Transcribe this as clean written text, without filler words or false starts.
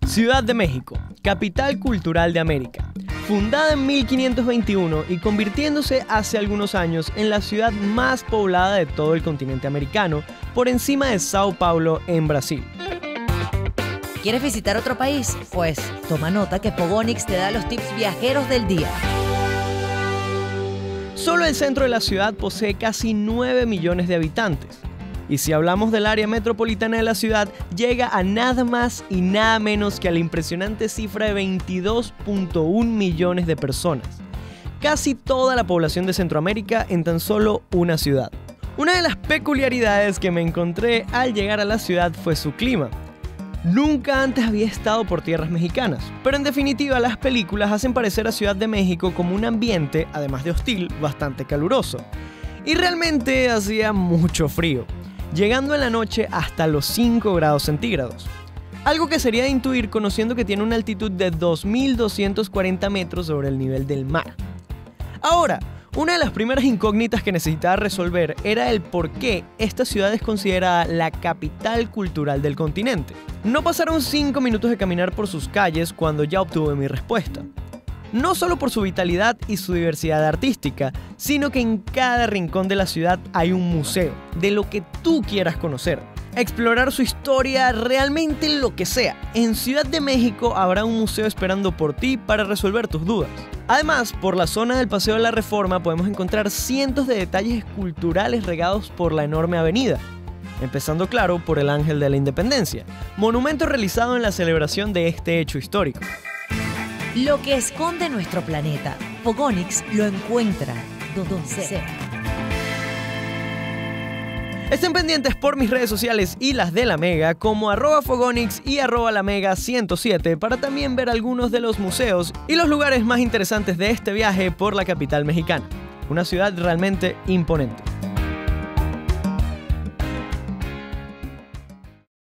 Ciudad de México, capital cultural de América. Fundada en 1521 y convirtiéndose hace algunos años en la ciudad más poblada de todo el continente americano, por encima de Sao Paulo en Brasil. ¿Quieres visitar otro país? Pues toma nota que Fogonix te da los tips viajeros del día. Solo el centro de la ciudad posee casi 9 millones de habitantes. Y si hablamos del área metropolitana de la ciudad, llega a nada más y nada menos que a la impresionante cifra de 22.1 millones de personas. Casi toda la población de Centroamérica en tan solo una ciudad. Una de las peculiaridades que me encontré al llegar a la ciudad fue su clima. Nunca antes había estado por tierras mexicanas, pero en definitiva las películas hacen parecer a Ciudad de México como un ambiente, además de hostil, bastante caluroso. Y realmente hacía mucho frío, llegando en la noche hasta los 5 grados centígrados. Algo que sería de intuir conociendo que tiene una altitud de 2.240 metros sobre el nivel del mar. Ahora, una de las primeras incógnitas que necesitaba resolver era el por qué esta ciudad es considerada la capital cultural del continente. No pasaron 5 minutos de caminar por sus calles cuando ya obtuve mi respuesta. No solo por su vitalidad y su diversidad artística, sino que en cada rincón de la ciudad hay un museo, de lo que tú quieras conocer. Explorar su historia, realmente lo que sea. En Ciudad de México habrá un museo esperando por ti para resolver tus dudas. Además, por la zona del Paseo de la Reforma podemos encontrar cientos de detalles culturales regados por la enorme avenida. Empezando, claro, por el Ángel de la Independencia, monumento realizado en la celebración de este hecho histórico. Lo que esconde nuestro planeta, Fogonix lo encuentra donde sea. Estén pendientes por mis redes sociales y las de La Mega como @Fogonix y @LaMega107 para también ver algunos de los museos y los lugares más interesantes de este viaje por la capital mexicana. Una ciudad realmente imponente.